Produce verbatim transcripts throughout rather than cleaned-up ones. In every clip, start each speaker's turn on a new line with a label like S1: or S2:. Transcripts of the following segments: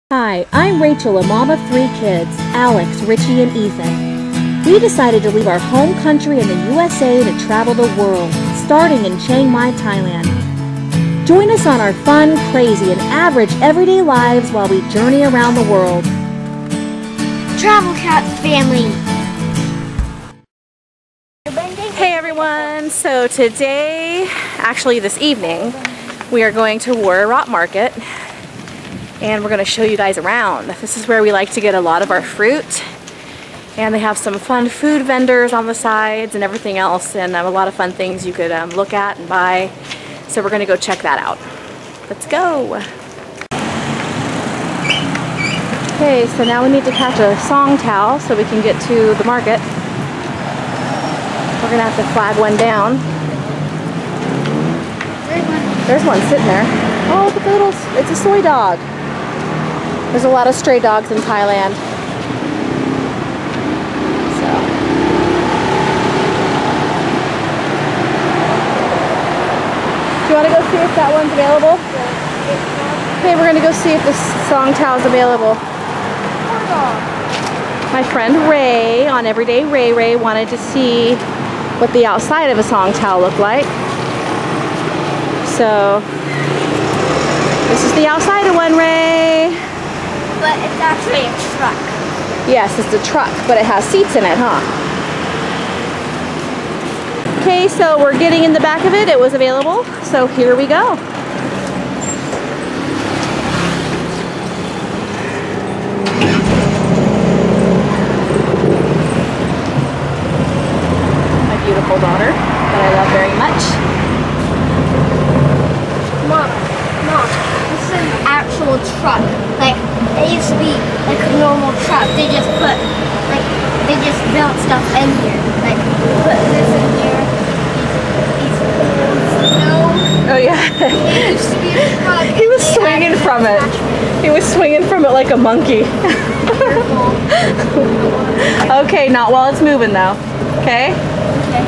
S1: Hi, I'm Rachel, a mom of three kids, Alex, Richie, and Ethan. We decided to leave our home country in the U S A to travel the world, starting in Chiang Mai, Thailand. Join us on our fun, crazy, and average everyday lives while we journey around the world.
S2: TravelKatzFamily.
S1: Hey everyone, so today, actually this evening, we are going to Warorot Market. And we're going to show you guys around. This is where we like to get a lot of our fruit. And they have some fun food vendors on the sides and everything else. And um, a lot of fun things you could um, look at and buy. So we're going to go check that out. Let's go. Okay, so now we need to catch a song towel so we can get to the market. We're going to have to flag one down. There's one sitting there. Oh, look at the little, it's a soy dog. There's a lot of stray dogs in Thailand. So. Do you want to go see if that one's available? Okay, we're going to go see if the song towel is available. My friend Ray, on Everyday Ray Ray, wanted to see what the outside of a song towel looked like. So, this is the outside of one, Ray.
S2: But it's actually a truck.
S1: Yes, it's a truck, but it has seats in it, huh? Okay, so we're getting in the back of it. It was available, so here we go. My beautiful daughter that I love very much.
S2: Mom, Mom, this is an actual truck. Like, it used to be like a normal truck. They just put, like, they just built stuff in here. Like, put this in here. These, these poles, you know?
S1: Oh yeah.
S2: It used to be a truck.
S1: He was swinging from it. He was swinging from it like a monkey. Okay, not while it's moving though. Okay?
S2: Okay.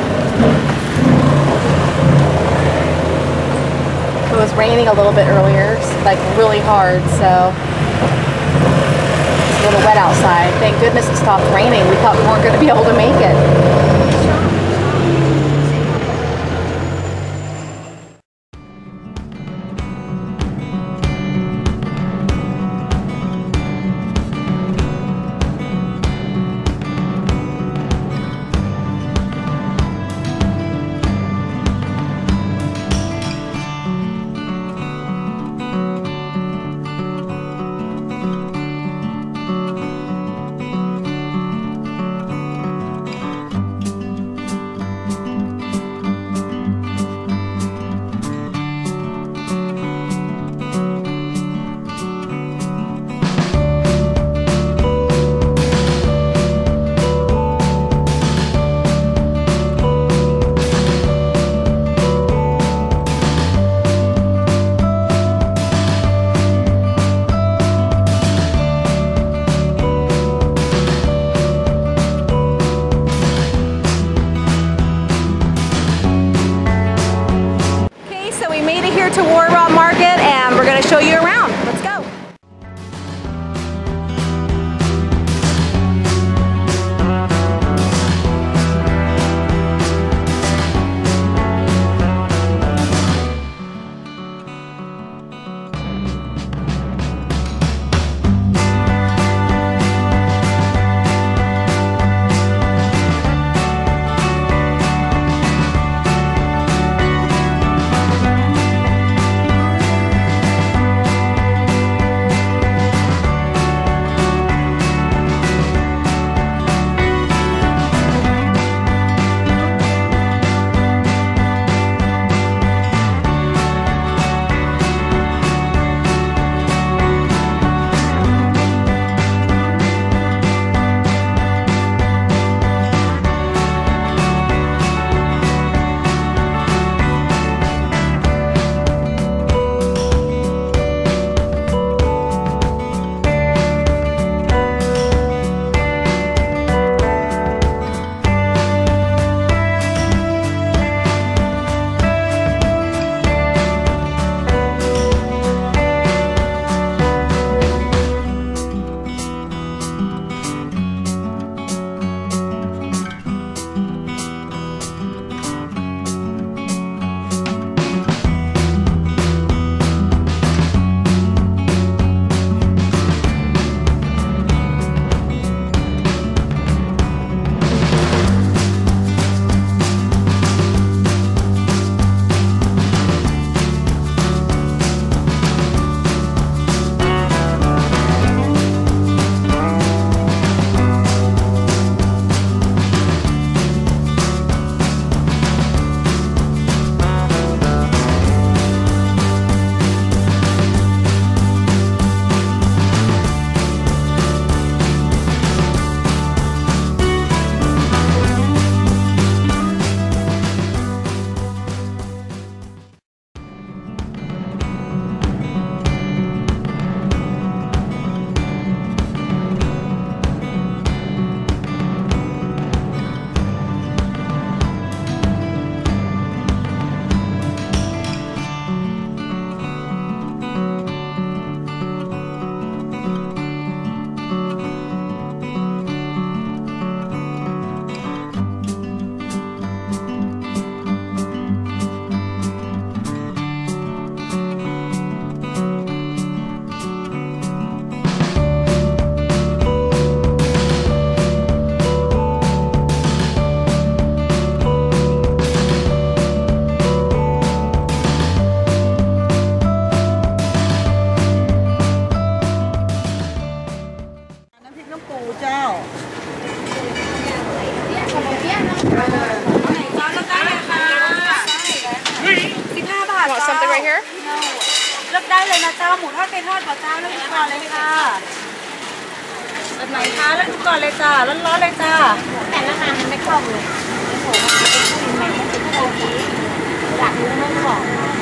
S1: It was raining a little bit earlier, like really hard, so it's a little wet outside. Thank goodness it stopped raining. We thought we weren't going to be able to make it.
S3: เจ้า
S4: สิบห้าบาท
S1: Want something right here?
S4: เลือกได้เลยนะเจ้าหมูทอดไก่ทอดป่ะเจ้าเลือกดูก่อนเลยค่ะแบบไหนคะเลือกดูก่อนเลยจ้าร้อนๆเลยจ้าแต่ราคามันไม่คล่องเลยโอ้โหมันเป็นผู้หญิงมันไม่เป็นผู้หญิงอยากรู้ไม่บอก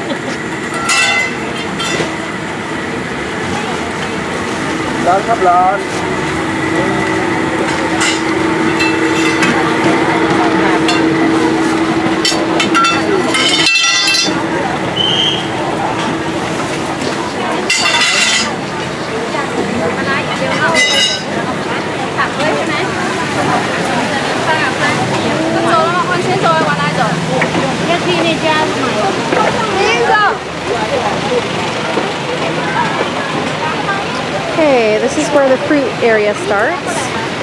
S3: ร้อนครับร้อน
S1: Okay, this is where the fruit area starts.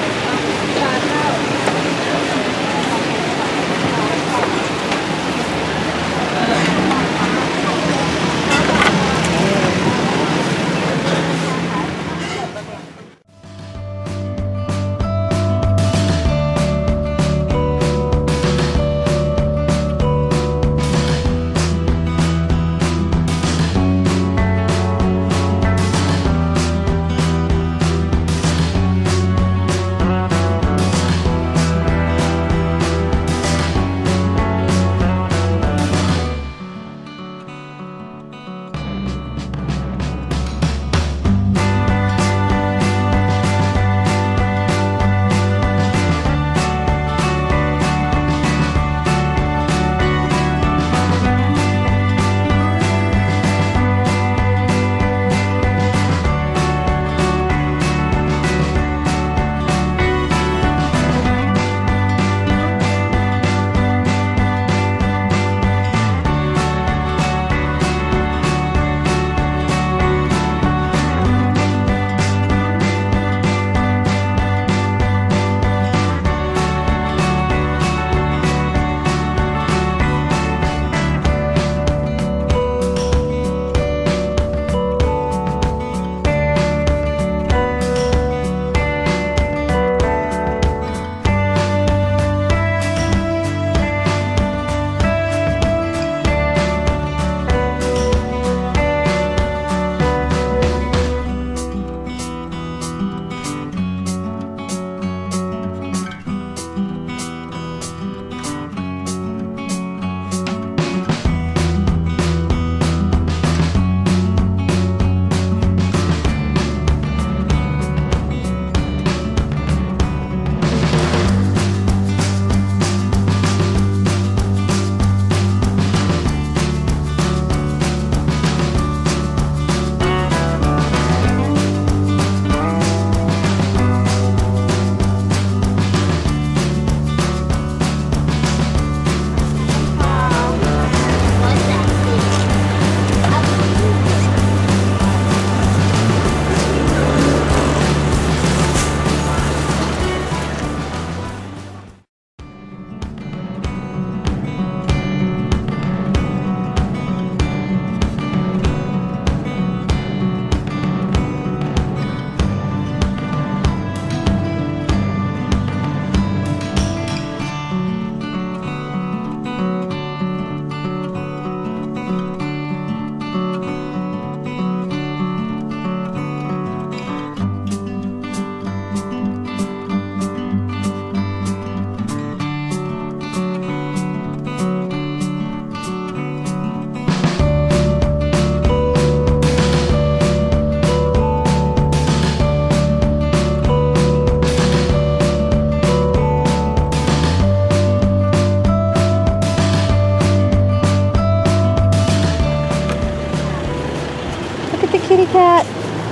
S1: kitty cat.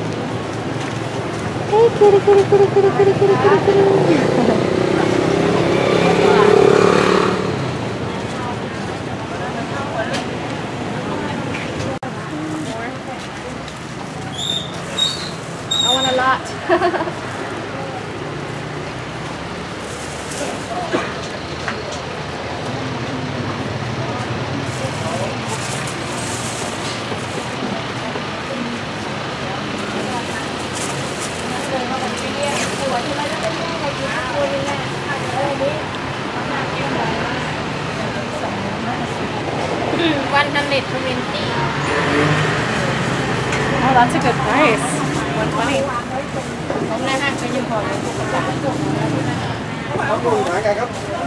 S1: Hey, kitty, kitty, kitty, kitty, kitty, kitty, kitty, kitty. I want a lot.
S2: one hundred twenty.
S1: Oh, that's a good price. one twenty.
S2: ผมนั่งนั่งไปยืมพอเลย
S3: ครับลุงหาไงครับ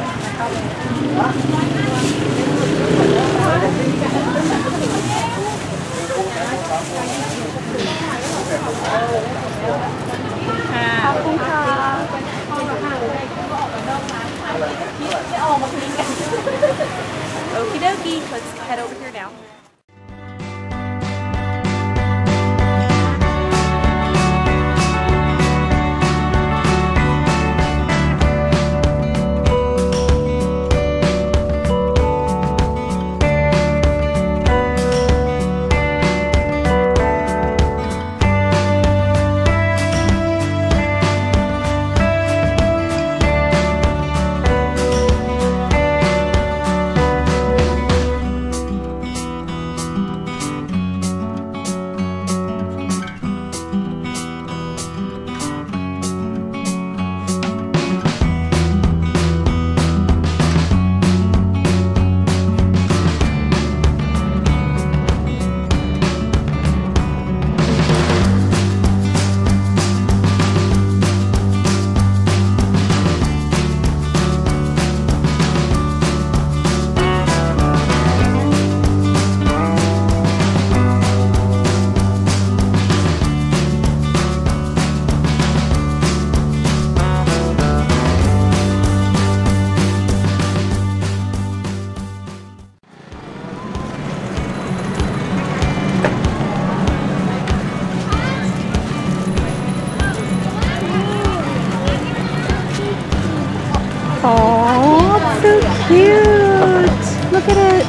S1: ขอบคุณค่ะ Okie dokie, let's head over here now. Oh, so cute! Look at it!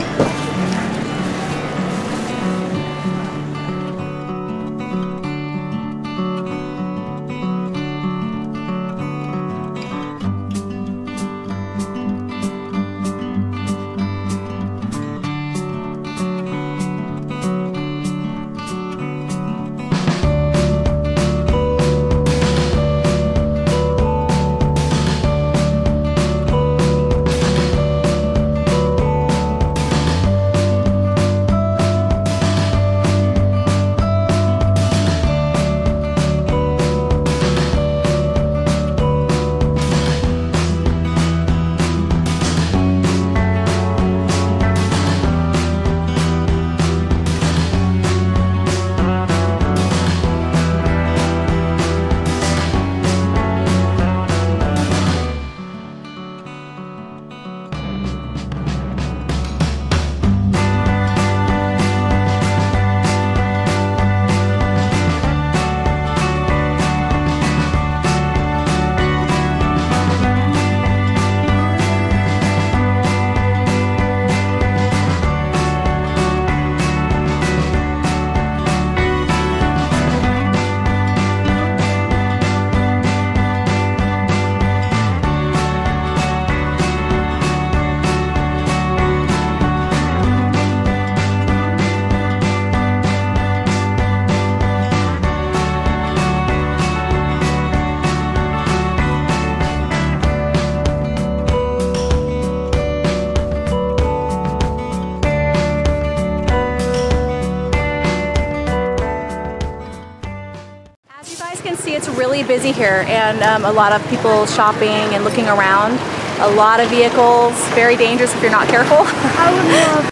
S1: It's really busy here, and um, a lot of people shopping and looking around. A lot of vehicles, very dangerous if you're not careful.
S2: I would love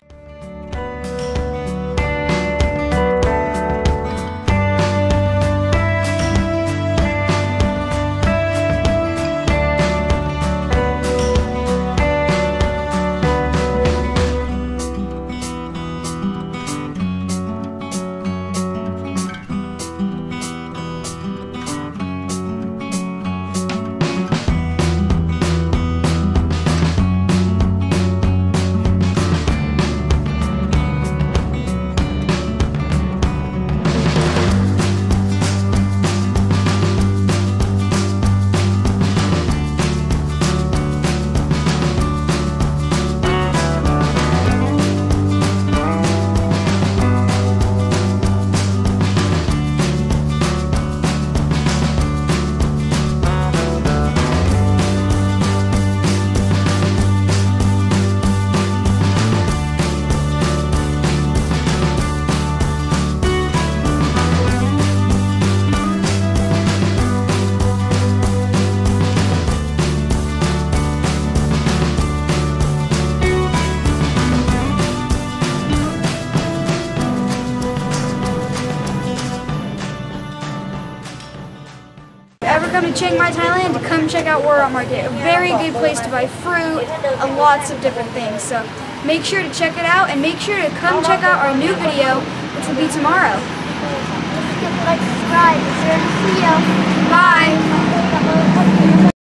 S5: ever come to Chiang Mai, Thailand, to come check out Warorot Market. A very good place to buy fruit, uh, lots of different things. So make sure to check it out and make sure to come check out our new video, which will be tomorrow.
S2: Like, subscribe, share the video.
S5: Bye!